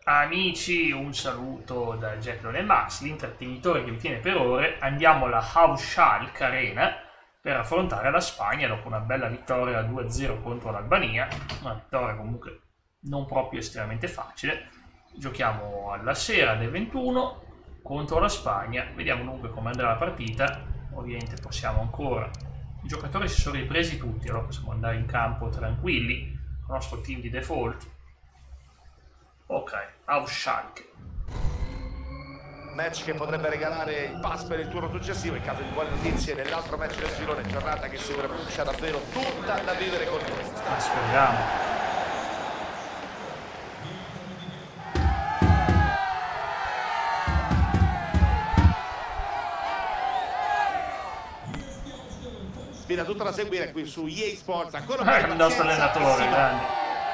Amici, un saluto da Jack Lionel Max, l'intrattenitore che vi tiene per ore. Andiamo alla Hausschalk Arena per affrontare la Spagna dopo una bella vittoria 2-0 contro l'Albania. Una vittoria comunque non proprio estremamente facile. Giochiamo alla sera alle 21 contro la Spagna. Vediamo dunque come andrà la partita. Ovviamente possiamo ancora... I giocatori si sono ripresi tutti, allora possiamo andare in campo tranquilli con il nostro team di default. Ok, Hausschalk. Match che potrebbe regalare il pass per il turno successivo in caso di buone notizie nell'altro match del girone, giornata che si pronuncia davvero tutta da vivere con noi. Speriamo. Sfida tutta da seguire qui su EA Sports, ancora Il nostro allenatore, grande.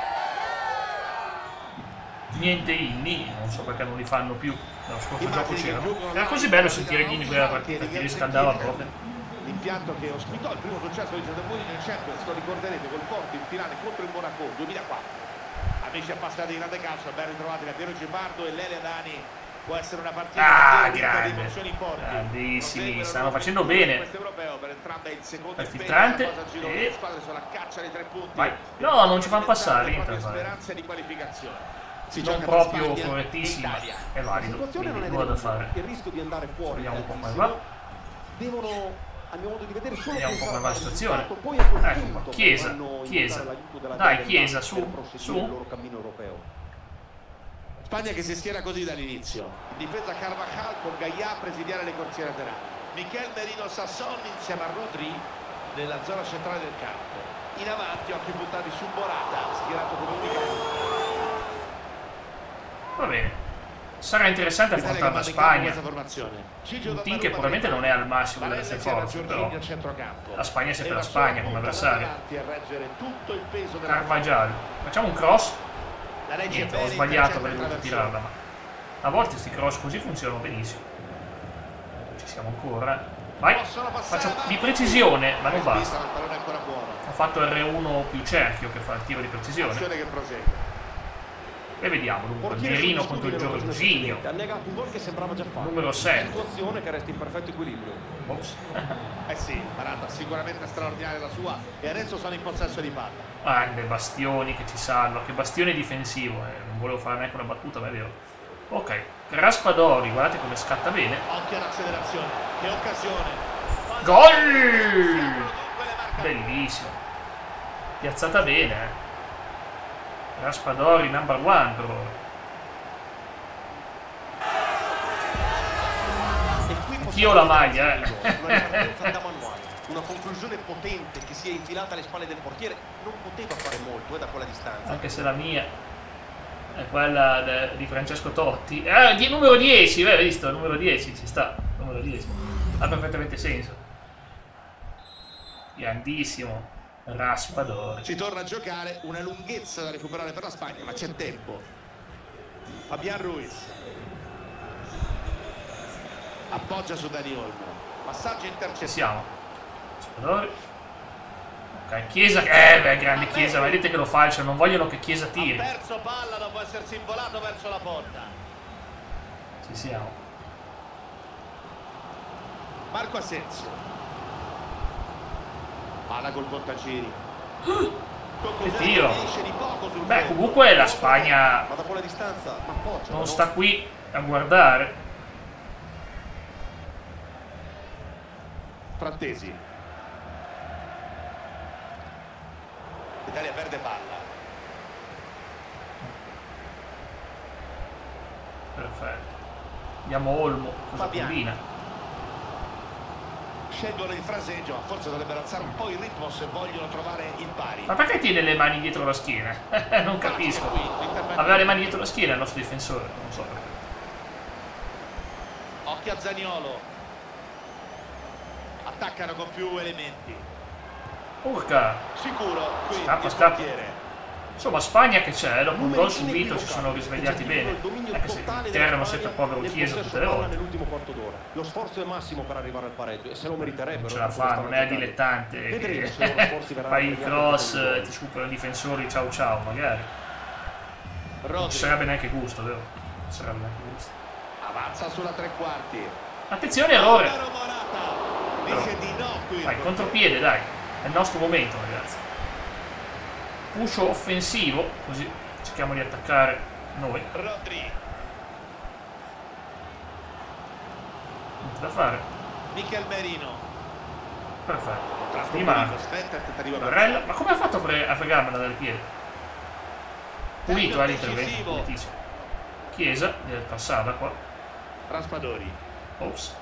Niente inni, non so perché non li fanno più. Nello scorso gioco c'era. Era così bello sentire gli inni quella partita, ti riscaldava proprio. L'impianto che ospitò il primo successo di José Mourinho in Champions, lo ricorderete, col Porto in finale contro il Monaco 2004. Amici appassionati di grande calcio, ben ritrovati da Piero Gibardo e Lele Adani. Può essere una partita grande, grandissimi, stanno facendo bene. Il filtrante e... Vai. No, non ci fanno passare, non proprio correttissima, è valido, quindi nulla da fare. Vediamo un po' come va. Vediamo un po' come va la situazione. Ecco qua, Chiesa, dai Chiesa, su. Spagna che si schiera così dall'inizio. In difesa Carvajal con Gaia a presidiare le corsie laterali. Michel Merino Sasson insieme a Rodri nella zona centrale del campo. In avanti occhi puntati su Morata, schierato come unica. Va bene. Sarà interessante affrontare la Spagna. Un team che probabilmente non è al massimo delle sue forze, però la Spagna è sempre la Spagna come avversaria. Carvajal. Facciamo un cross? Niente, ho sbagliato, avrei dovuto tirarla, ma a volte questi cross così funzionano benissimo. Ci siamo ancora. Vai, faccio di precisione, ma non basta. Ho fatto R1 più cerchio che fa il tiro di precisione. E vediamo dunque, Merino contro il Jorginho, numero 7. Situazione che resta in perfetto equilibrio. Ops. Sì, Morata sicuramente straordinaria la sua e adesso sono in possesso di palla. Grande Bastioni che ci salva, che bastione difensivo, non volevo fare neanche una battuta, ma è vero. Ok, Raspadori, guardate come scatta bene. Occhio all'accelerazione, che occasione. Gol! Bellissimo. Piazzata bene, Raspadori number 1 per ora. Anch'io la maglia, Una conclusione potente che si è infilata alle spalle del portiere, non poteva fare molto da quella distanza. Anche se la mia è quella di Francesco Totti. Di numero 10, hai visto? Numero 10, ci sta. Numero 10. Ha perfettamente senso. Grandissimo. Raspadori. Si torna a giocare, una lunghezza da recuperare per la Spagna, ma c'è tempo. Fabián Ruiz. Appoggia su Dani Olmo. Passaggio intercettato. Siamo. Raspadori. Ok, Chiesa. Grande Chiesa, vedete che lo falcia, non vogliono che Chiesa tiri. Ha perso palla dopo essersi involato verso la porta. Ci siamo. Marco Asensio. Palla col Contagiri. Che tiro. Beh, comunque la Spagna non sta qui a guardare. Frattesi. L'Italia perde palla. Perfetto. Andiamo Olmo, cosa combina? Scelgono il fraseggio, forse dovrebbero alzare un po' il ritmo se vogliono trovare il pari. Ma perché tiene le mani dietro la schiena? Non capisco. Aveva le mani dietro la schiena il nostro difensore, non so perché. Occhio a Zaniolo. Attaccano con più elementi. Urca. Sicuro, qui Scappa. Insomma, Spagna che c'è, dopo un gol subito si sono risvegliati bene. Anche se terreno sempre povero Chiesa tutte le volte. Nell'ultimo quarto d'ora. Lo sforzo è massimo per arrivare al pareggio e se lo meriterebbero. Non ce la fa, non è dilettante. Fai il cross, ti supera i difensori, ciao ciao, magari. Non ci sarebbe neanche gusto, vero? Non sarebbe neanche gusto. Avanza sulla tre quarti. Attenzione, errore! Dice di no qui. Vai, contropiede, dai. È il nostro momento, ragazzi. Push offensivo, così cerchiamo di attaccare noi. Rodri. Niente da fare. Mikel Merino. Perfetto. Di Marco. Barella. Ma come ha fatto a fregarmela dal piede? Pulito l'intervento, pulitissimo. Chiesa deve passare da qua. Raspadori. Ops.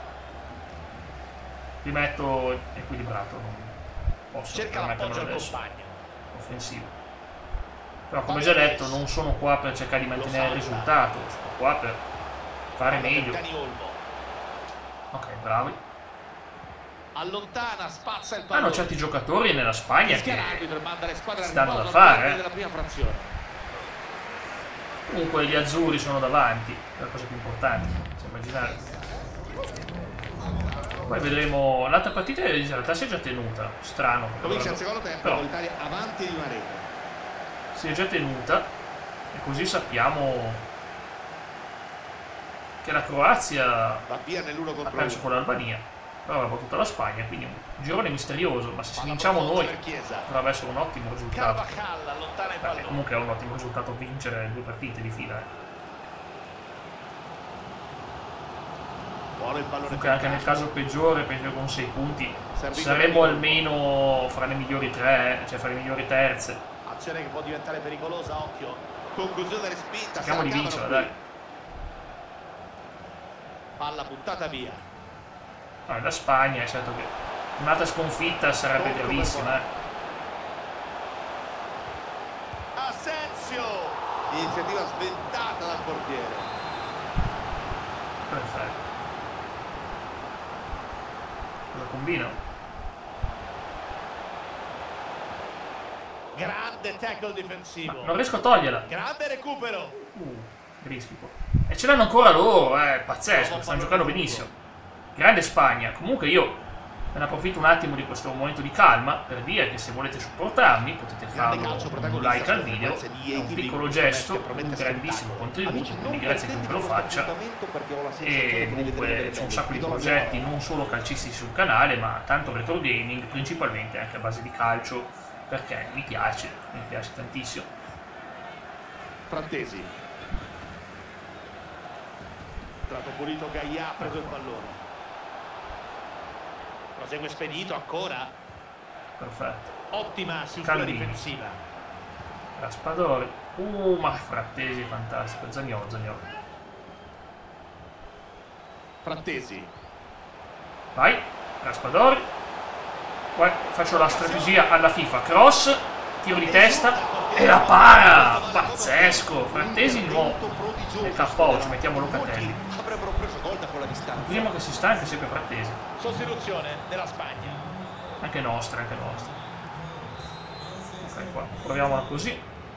Rimetto equilibrato. Non posso Cerca l'appoggio al adesso. compagno. Offensivo. Però come già detto non sono qua per cercare di mantenere il risultato, sono qua per fare meglio. Ok, bravi. Allontana, spazza il pallone. Hanno certi giocatori nella Spagna che stanno da riposo fare. della prima frazione. Comunque gli azzurri sono davanti, è la cosa più importante, possiamo immaginare. Poi vedremo, l'altra partita in realtà si è già tenuta, strano. Comincia il secondo tempo, però l'Italia avanti di una rete. si è già tenuta e così sappiamo che la Croazia Va via nell'1 ha contro perso 1. con l'Albania, però ha battuto la Spagna, quindi un girone misterioso, ma se vinciamo noi dovrebbe essere un ottimo risultato. Carvajal allontana il Perché pallone. comunque è un ottimo risultato vincere 2 partite di fila. Buono il pallone. Comunque anche nel caso peggiore, penso che con 6 punti Servito saremmo per almeno fra le migliori 3, cioè fra le migliori terze. Azione che può diventare pericolosa, occhio. Conclusione respinta. Cerchiamo di vincere, dai. Palla buttata via. La Spagna, è certo che un'altra sconfitta sarebbe gravissima. Asensio. Iniziativa sventata dal portiere. Perfetto. Cosa combino? Grande tackle difensivo. Non riesco a toglierla. Grande recupero. Rischi qua. E ce l'hanno ancora loro, pazzesco, stanno giocando benissimo. Grande Spagna. Comunque io me ne approfitto un attimo di questo momento di calma per dire che se volete supportarmi potete farlo con un like al video, è un piccolo gesto, un grandissimo contributo, quindi grazie a chiunque lo faccia. E dunque c'è un sacco di progetti non solo calcistici sul canale, ma tanto retro gaming, principalmente anche a base di calcio, perché mi piace tantissimo. Frattesi. Tratto pulito, Gaia ha preso il pallone. Prosegue spedito ancora. Perfetto. Ottima struttura difensiva. Raspadori. Ma Frattesi fantastico. Zaniolo. Frattesi. Vai, Raspadori. Poi faccio la strategia alla FIFA. Cross, tiro di testa e la para. Pazzesco. Frattesi di nuovo. Nel KO ci mettiamo Locatelli. Avrebbero preso gol da quella distanza. Il primo che si stanca è sempre Frattesi. Sostituzione della Spagna. Anche nostra. Ok, qua. Proviamola così.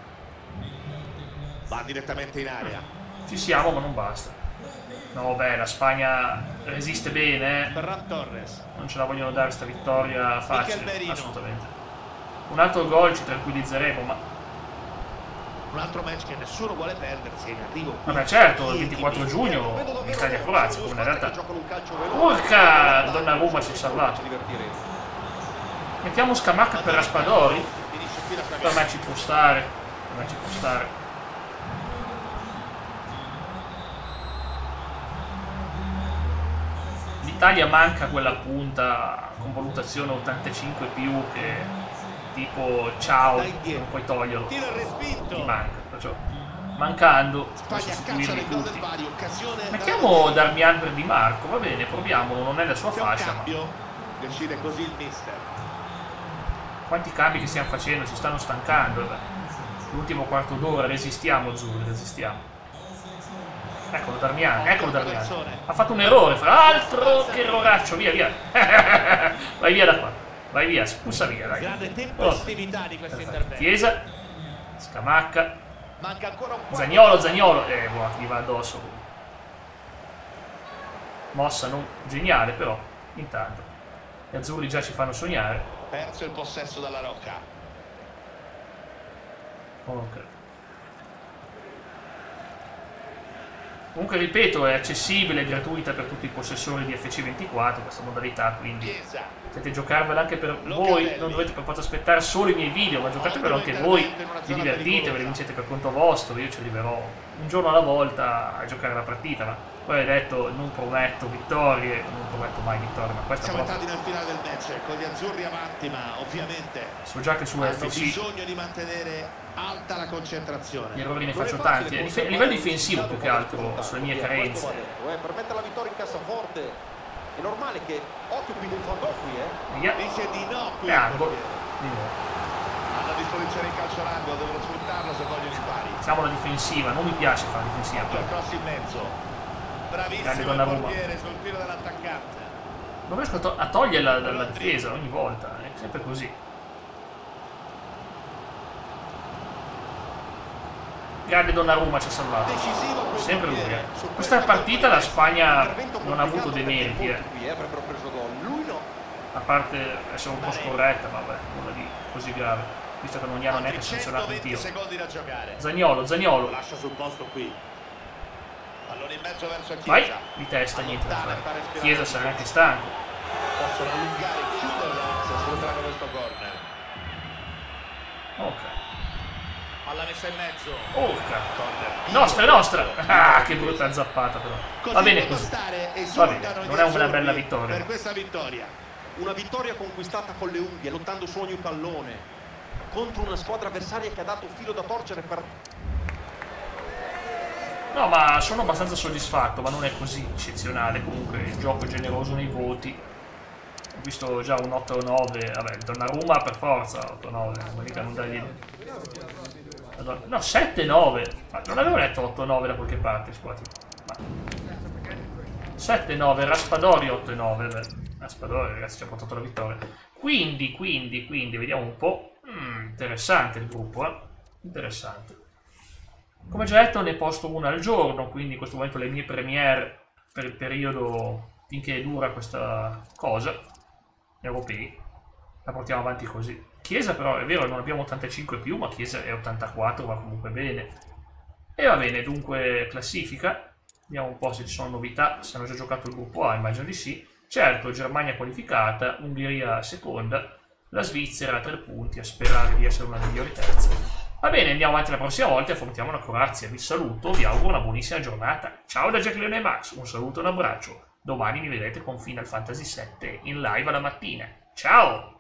Va direttamente in area. Ci siamo, ma non basta. No, beh, la Spagna resiste bene. Ferran Torres. Non ce la vogliono dare sta vittoria facile, Merino. assolutamente. Un altro gol ci tranquilizzeremo, ma... Un altro match che nessuno vuole perdersi è in arrivo. Vabbè, certo, il 24 giugno Italia-Croazia, come in realtà. Urca! Donnarumma si è salvato. Mettiamo Scamacca per Raspadori. Per me ci può stare. L'Italia manca quella punta con valutazione 85 più che tipo ciao, non puoi toglierlo. Ti manca, perciò mancando puoi sostituirli tutti. Mettiamo Darmian per Di Marco, va bene, proviamolo, non è la sua fascia, ma decide così il mister. quanti cambi che stiamo facendo, ci stanno stancando. L'ultimo quarto d'ora resistiamo, azzurri, resistiamo. Eccolo Darmian. Ha fatto un errore, fra l'altro, che erroraccio, via. Vai via da qua. Vai via, spussa via, dai. Grande tempestività di questo intervento. Chiesa, Scamacca, manca ancora un po'. Zaniolo, buono, gli va addosso. Mossa non geniale, però, intanto. Gli azzurri già ci fanno sognare. Perso il possesso dalla Rocca. Ok. Comunque ripeto, è accessibile, è gratuita per tutti i possessori di FC24 questa modalità, quindi potete giocarvela anche per voi, non dovete per forza aspettare solo i miei video, ma giocatevelo anche voi, vi divertite, ve le vincete per conto vostro, io ci arriverò un giorno alla volta a giocare la partita, ma poi ho detto non prometto vittorie, non prometto mai vittorie, ma questa siamo proprio... entrati nel finale del match con gli azzurri avanti, ma ovviamente so già che su hanno FC bisogno di mantenere alta la concentrazione. gli errori ne faccio tanti, a livello difensivo più che altro, sulle mie carenze. Per mettere la vittoria in cassaforte è normale che occupi un fondo qui, Dice di no qui. Angolo, di nuovo. Hanno a disposizione il calcio all'angolo, devono sfruttarlo se vogliono i pari. Facciamo la difensiva, non mi piace fare la difensiva. Il cross in mezzo. Bravissimo il portiere sul tiro dell'attaccante. Non riesco a toglierla dalla difesa ogni volta, è sempre così. Grande Donnarumma ci ha salvato. Sempre lui. Questa partita la Spagna non ha avuto dei meriti. A parte essere un po' scorretta, ma vabbè, nulla di così grave. Visto che non gli hanno neanche sanzionato il tiro. Zaniolo. Lascia sul posto qui. Pallone in mezzo verso Chiesa. Vai, di testa, niente da fare. Chiesa sarà anche stanco. Possono allungare e chiuderla se sfruttano questo corner. Ok. Palla messa in mezzo. Nostra! Ah, che brutta zappata però. Va bene così. Va bene, non è una bella vittoria. Per questa vittoria. Una vittoria conquistata con le unghie, lottando su ogni pallone, contro una squadra avversaria che ha dato filo da torcere per... No, ma sono abbastanza soddisfatto, ma non è così eccezionale. Comunque il gioco è generoso nei voti. Ho visto già un 8-9, vabbè, Donnarumma per forza, 8-9, non mica non dargli... No, 7-9, ma non avevo letto 8-9 da qualche parte, scusa. 7-9, Raspadori 8-9, Raspadori ragazzi ci ha portato la vittoria. Quindi, vediamo un po'. Interessante il gruppo, interessante. Come già detto ne posto una al giorno, quindi in questo momento le mie premiere per il periodo finché dura questa cosa, europei, la portiamo avanti così. Chiesa però è vero non abbiamo 85 più, ma Chiesa è 84, va comunque bene. E va bene, dunque classifica, vediamo un po' se ci sono novità, se hanno già giocato il gruppo A, immagino di sì. Certo, Germania qualificata, Ungheria seconda, la Svizzera a 3 punti, a sperare di essere una delle migliori terze. Va bene, andiamo avanti la prossima volta e affrontiamo la Croazia. Vi saluto, vi auguro una buonissima giornata. Ciao da Jack Leone Max, un saluto e un abbraccio. Domani mi vedrete con Final Fantasy VII in live alla mattina. Ciao!